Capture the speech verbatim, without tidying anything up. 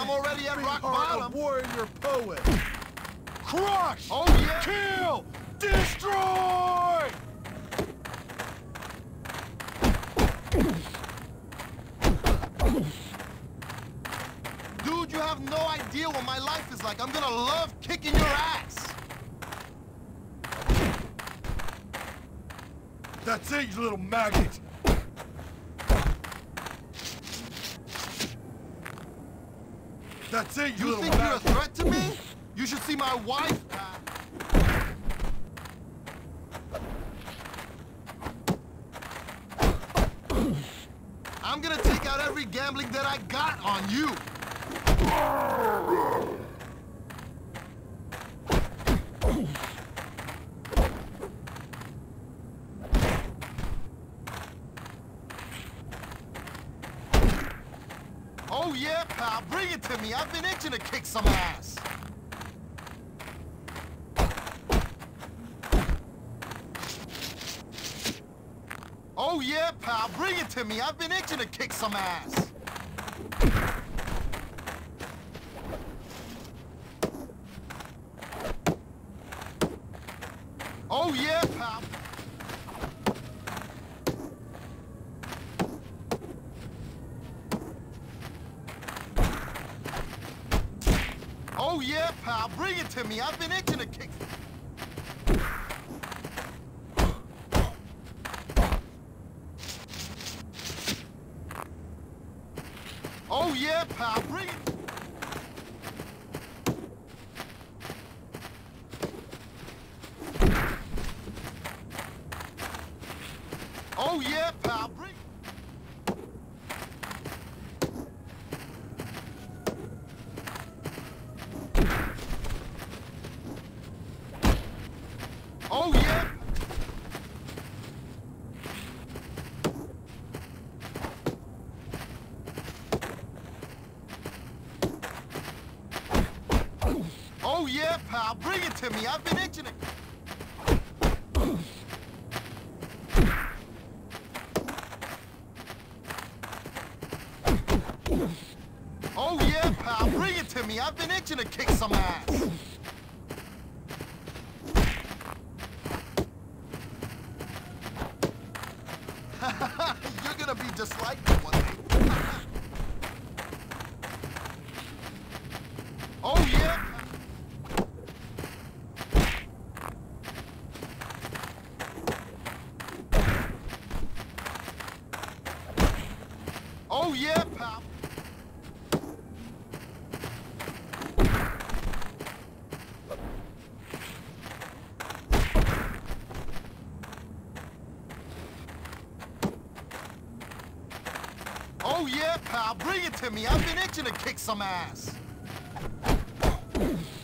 I'm already at rock bottom. Warrior poet. Crush! Oh yeah! Kill! Destroy! Dude, you have no idea what my life is like. I'm gonna love kicking your ass. That's it, you little maggot! That's it, you, You little think you're a maggot! threat to me? You should see my wife. I'm gonna take out every gambling that I got on you. Oh yeah, pal, bring it to me. I've been itching to kick some ass. Oh yeah, pal, bring it to me. I've been itching to kick some ass. Oh yeah, pal. Oh yeah, pal, bring it to me. I've been itching to kick. Oh yeah, pal, bring it. Oh yeah, pal, bring it. Oh yeah. Oh yeah, pal, bring it to me. I've been itching to... Oh yeah, pal, bring it to me. I've been itching to kick some ass. You're gonna be just like me one day. Oh yeah. Oh yeah, pal. Oh yeah, pal, bring it to me. I've been itching to kick some ass.